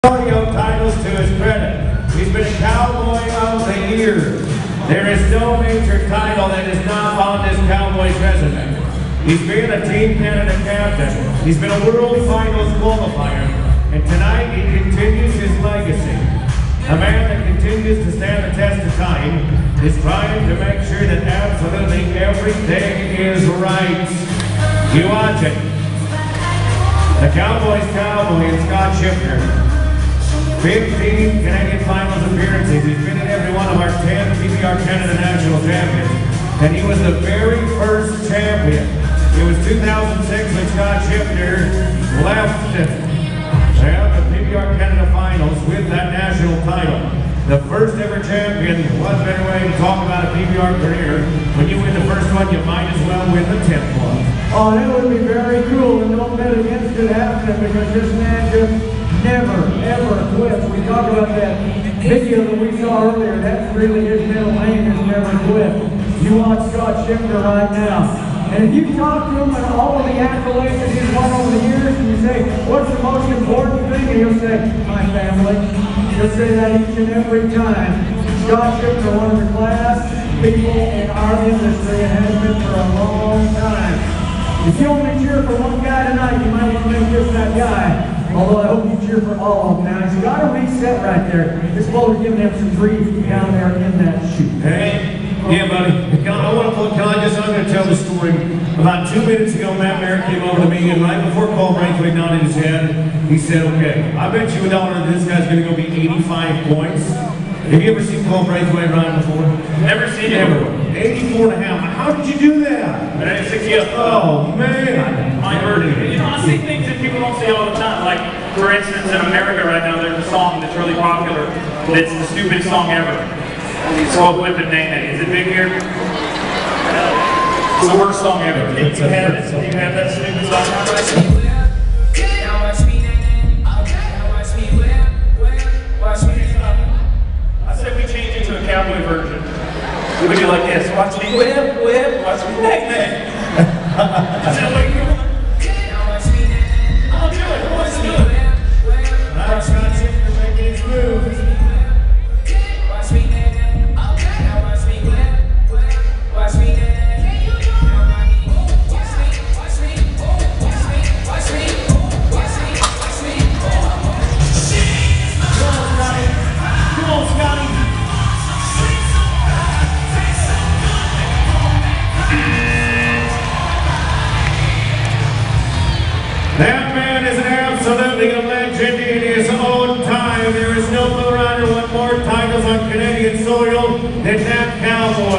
Rodeo titles to his credit. He's been a Cowboy of the Year. There is no major title that is not on this Cowboy's resume. He's been a Team Canada captain. He's been a World Finals qualifier. And tonight he continues his legacy. A man that continues to stand the test of time is trying to make sure that absolutely everything is right. You watch it. The Cowboys Cowboy and Scott Schiffner. 15 Canadian finals appearances. He's been in every one of our 10 PBR Canada National Champions. And he was the very first champion. It was 2006 when Scott Schiffner left the PBR Canada Finals with that national title. The first ever champion. What better way to talk about a PBR career? When you win the first one, you might as well win the 10th one. Oh, that would be very cool, and don't bet against it happening because this man just never, ever quits. We talked about that video that we saw earlier. That's really his middle name, is never quit. You watch Scott Schiffner right now. And if you talk to him and all of the accolades that he's won over the years, and you say, what's the most important thing? And he'll say, my family. He'll say that each and every time. Scott Schiffner, one of the class people in our industry, and has been for a long time. If you only cheer for one guy tonight, you might want to make this that guy. Although I hope you cheer for all of them now. He's got to reset right there. This bowler's giving him some grief down there in that chute. Hey, yeah, buddy. I'm going to tell the story. About 2 minutes ago, Matt Merritt came over to me, and right before Cole Braithwaite nodded his head, he said, okay, I bet you $1 that this guy's going to go be 85 points. Have you ever seen Cole Braithwaite ride before? Never seen it. Never. 84.5. How did you do that? But I didn't see it. Oh, man. I heard it. You know, I see things that people don't see all the time. Like, for instance, in America right now, there's a song that's really popular. That's the stupidest song ever. It's called Whip and Name It. Is it big here? It's the worst song ever. You have that stupid song? I said we change it to a cowboy version. We would do like this. Watch me whip, whip, watch me name. Is that what you want? I'll do it. Watch me whip. Now Scott Schiffner making his move. Watch me name. Now watch me whip. Watch me name. That man is absolutely a legend in his own time. There is no rider with more titles on Canadian soil than that Cowboy.